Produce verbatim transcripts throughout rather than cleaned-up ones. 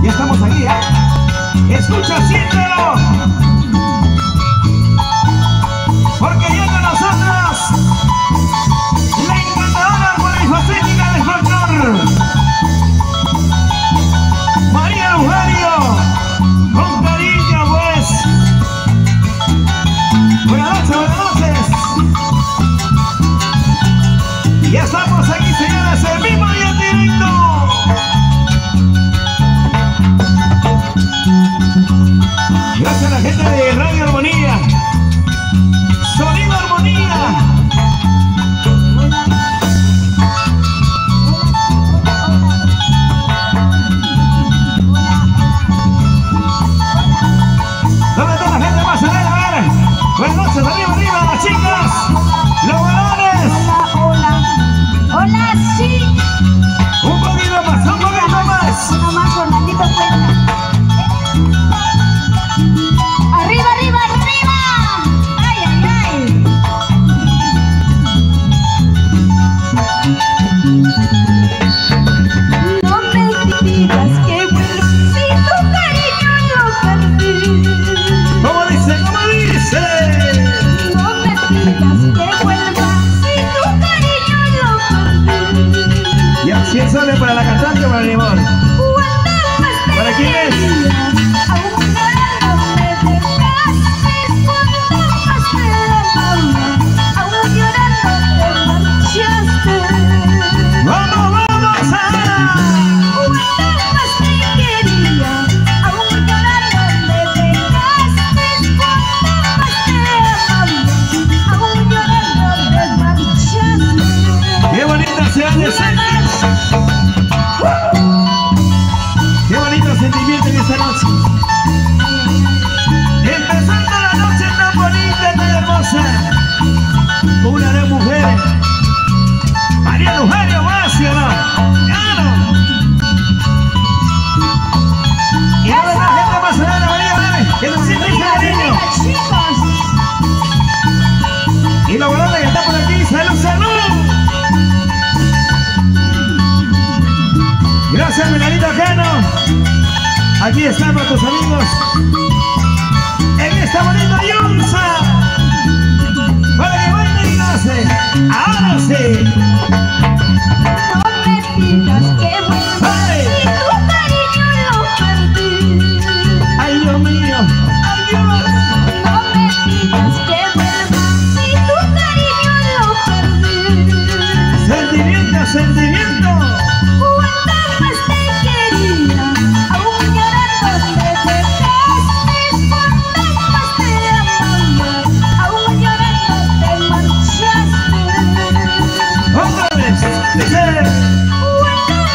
Ya estamos aquí, ¿eh? Escucha, siéntelo. Porque ya con nosotros la encantadora polifacética del folclor, María Lujario, con cariño, pues. Buenas noches, buenas noches. Ya estamos aquí, señores, en vivo y en directo. Gracias a la gente de Radio Armonía, Sonido Armonía. ¿Dónde está la gente más alegre? A ver, buenas noches, arriba, arriba, las chicas, los valores. Hola, hola. Hola, sí. Un poquito más, un poquito más. Uno más, Fernandito Cuenta. Arriba, arriba, arriba. Ay, ay, ay. No me digas que vuelvo si tu cariño lo perdí. ¿Cómo dice? ¿Cómo dice? No me digas que vuelva si tu cariño lo perdí. Y así es solo para la cantante o para el limón. ¿Para quién es? Aún llorando me dejaste, cuando más te amaba, aún llorando te marchaste. ¡Vamos, vamos, Ana! Cuando más te quería, aún llorando me dejaste, cuando más te amaba, aún llorando te marchaste. ¡Qué bonita se hace sentir! ¡Qué bonito sentimiento en esta noche! Empezando la noche tan bonita, tan hermosa, con una gran mujer, María Lujario, más, ¿sí o no? ¡Claro! Y ahora la gente más adelante, María, dale, que nos siente ese cariño. Y la volante que está por aquí, ¡salud, salud! Gracias, Melanito Jano. Aquí están nuestros amigos en esta bonita Yunza. Para que baile y goce. Ahora sí. No me digas que vuelva si tu cariño lo perdí. Ay, Dios mío. Ay, Dios. No me digas que vuelva si tu cariño lo perdí. Sentimiento, sentimiento. Cuando más te quería, aún llorando me dejaste. Cuando más te amaba, aún llorando te marchaste. Otra vez. Dice. Cuando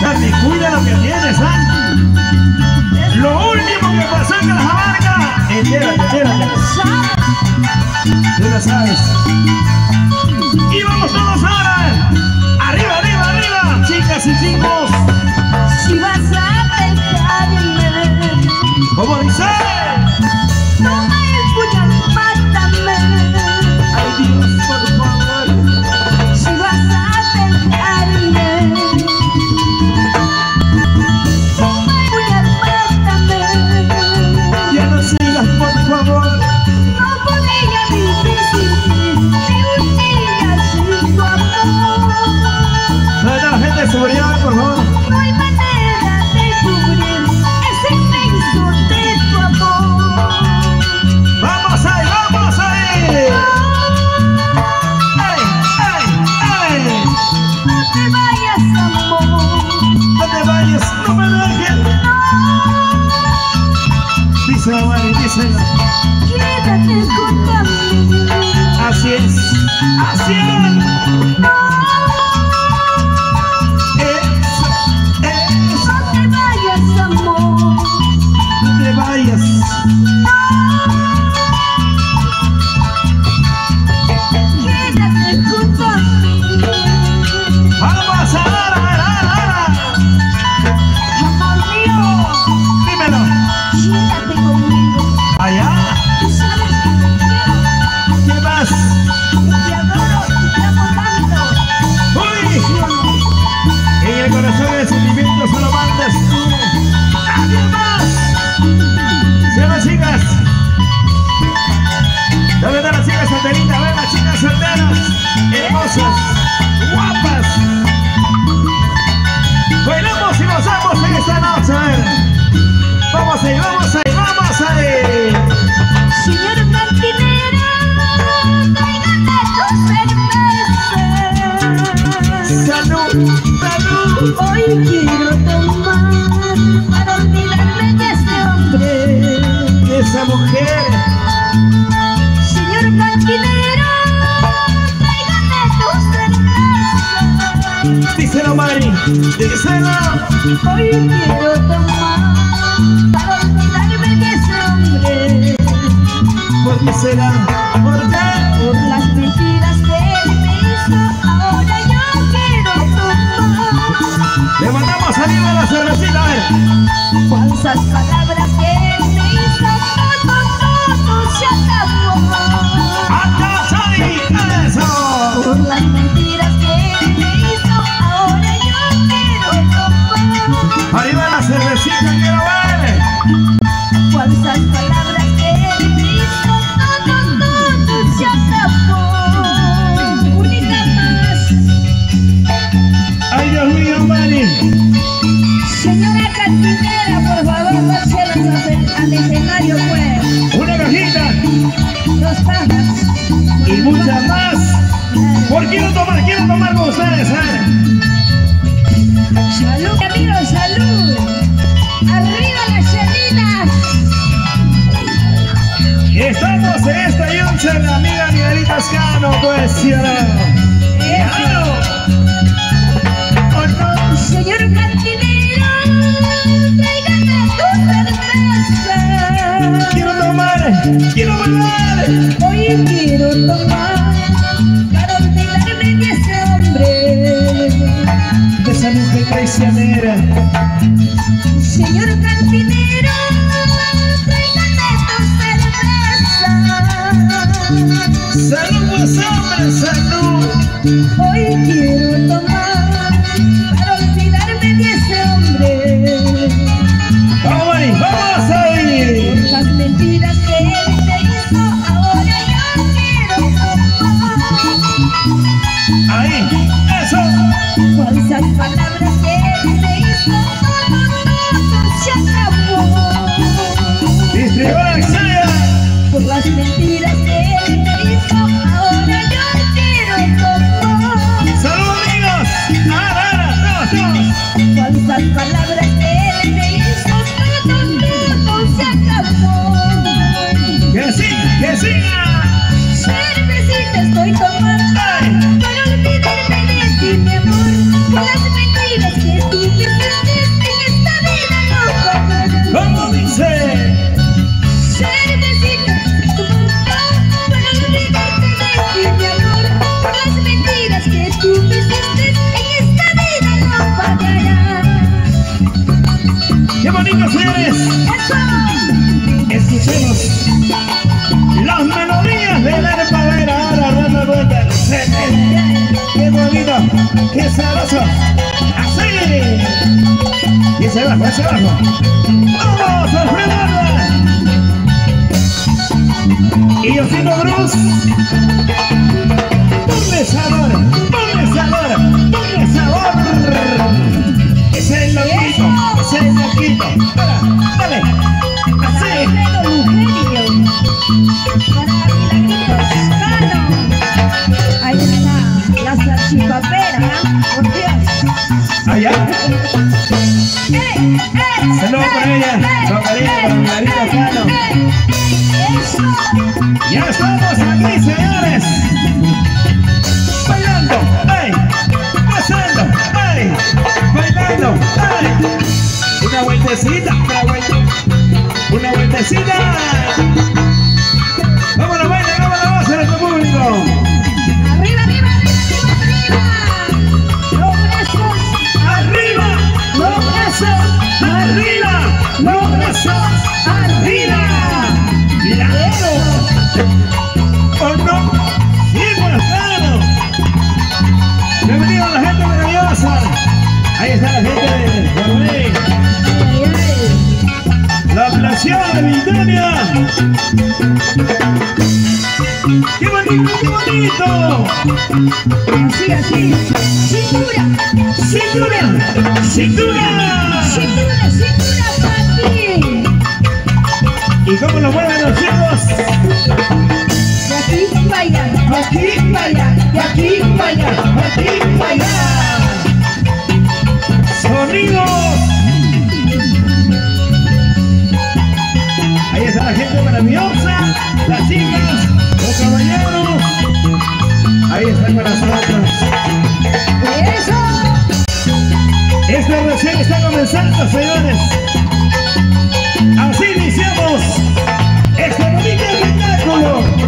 Charlie, cuida lo que tienes, ¿ah? Lo último que pasó en Cajamarca, entérate, entérate. Tú lo sabes. Y vamos todos ahora. Arriba, arriba, arriba, chicas y chicos. Si vas a dejarme, ¿Cómo dice? toma el puñal, mátame. Ay, Dios, por favor. Si vas a dejarme, toma el puñal, mátame. Ya no sigas, por favor. No podría vivir sin ti, ni un día sin tu amor. Toda la gente de seguridad, por favor. No hay manera de cubrir ese peso de tu amor. Vamos ahí, vamos ahí. ¡Ay, ay, ay! No te vayas, amor. No te vayas, no me dejes. Díselo, Mari, díselo. Quédate junto a mí. Así es, así es. Eso, eso. No te vayas, amor. No te vayas. Quédate junto a mí. Vamos ahora, ahora, ahora. Amor mío, Dímelo. quédate conmigo. Allá, Tú sabes que te quiero, ¿qué más? que te adoro y te amo tanto. ¡Uy! En el corazón el sentimiento solo mandas tú. ¡Nadie más! ¿Sí o no, chicas? ¿Dónde están las chicas solteritas? Ven, las chicas solteras, hermosas, guapas. Bailamos y nos vamos en esta noche. A ver. Vamos ahí, vamos ahí, vamos ahí. Señor cantinero, tráigame tu cerveza. Salud, salud. Hoy quiero tomar para olvidarme de este hombre. Esa mujer. Señor cantinero, tráigame tu cerveza. Díselo, Mari, díselo. Hoy quiero tomar para olvidarme de ese hombre. ¿Por qué será? ¿Por qué? Por las mentiras que él me hizo, ahora yo quiero tomar. Le mandamos arriba la cervecita, a ver. Falsas palabras que él me hizo, todo, todo se acabó. ¡Acá, Chari! ¡Eso! Por las mentiras que él me hizo, ahora yo quiero tomar. Arriba la cervecita, quiero ver. Falsas palabras que él me hizo, todo, todo se acabó. Única más. ¡Ay, Dios mío, Mari! Señora cantinera, por favor, páselos al al escenario, pues. Una cajita Dos cajas. y muchas más. Por quiero tomar, quiero tomar con ustedes, ¿eh? Salud, amigos, salud. Arriba las chelitas. Estamos en esta yuncha, la amiga Miguelita Ascano, pues, ¿sí o no? ¡Claro! ¡Oh, no! Señor cantinero, tráigame tu cerveza. ¡Quiero tomar! ¡Quiero bailar! Hoy quiero tomar para olvidarme de ese hombre. De esa mujer traicionera. Señor cantinero, tráigame tu cerveza. ¡Salud, pues, hombre! ¡Salud! Hoy quiero tomar para olvidarme de ese hombre. ¡Vamos ahí! ¡Vamos ahí! Por las mentiras que él me hizo, ahora yo quiero tomar. ¡Ahí! ¡Eso! Falsas palabras que él me hizo, todo, todo se acabó. ¡Distribuidora Xenia! Por las mentiras que él me hizo, ahora yo quiero tomar. ¡Salud, amigos! ¡Ahora, ahora! ¡Todos, ¡Qué sabroso! ¡Así! Y hacia abajo, hacia abajo. ¡Vamos, Alfredo! Y yo sigo Bruce. Ponle sabor, ponle sabor, ponle sabor. Ese es el loquito, ese es el loquito. Dale, dale. Así. Ahí está, la salchipapera, por Dios. Allá. ¡Eh, eh! Saludos por ella, con cariño, con Margarita Cano. ¡Eso! Ya estamos aquí, señores. Bailando, ay, pasando, ay, bailando, ay. Una vueltecita, una vuelta, una vueltecita. Vámonos, baila, vámonos, vamos a nuestro público. ¡Arriba, arriba, arriba, arriba! ¡Los brazos! Arriba, los brazos, arriba, los brazos, arriba. ¡Claro! ¿O no? ¡Sí, buenas tardes! Bienvenido a la gente maravillosa. Ahí está la gente de Guarmey. La plaza de Vitoria. ¡Qué bonito, qué bonito! Así, así. ¡Cintura! ¡Cintura! ¡Cintura! ¡Cintura, cintura, papi! ¿Y cómo lo mueven los chicos? De aquí para allá, de aquí para allá, de aquí para allá, de aquí para allá. ¡Sonidos! Ahí está la gente maravillosa, las chicas, los caballeros. Ahí están con nosotros. ¡Eso! Esto recién está comenzando, señores. Así iniciamos este bonito espectáculo.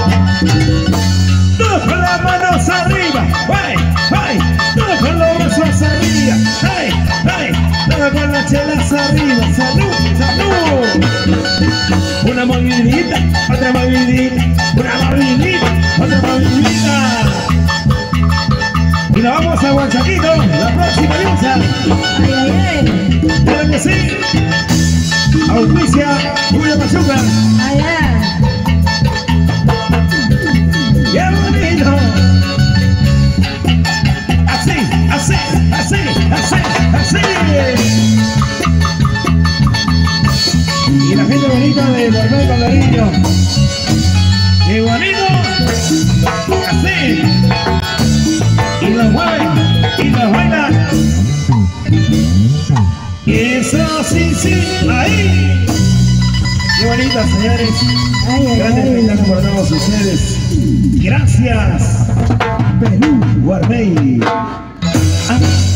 Todos con las manos arriba. ¡Ay, ay! Todos con los brazos arriba. ¡Ay, ay! Todos con las chelas arriba. ¡Salud, salud! Una movidita, otra movidita, una movidita, otra movidita. Y nos vamos a Huanchaquito, la próxima diosa. ¡Ay, ay, ay! Claro que sí. Auspicia Julio Machuca. ¡Ay, ay! ¡Qué bonito! Así, así, así, así, así. Y la gente bonita de Guarmey con cariño. ¡Qué bonito! Así. Y los mueven, y los bailan. Eso sí, sí, ahí. Qué bonito, señores. Ay, ay, Grandes ay. espectáculos por todos ustedes. Gracias. Perú, Guarmey. Ah.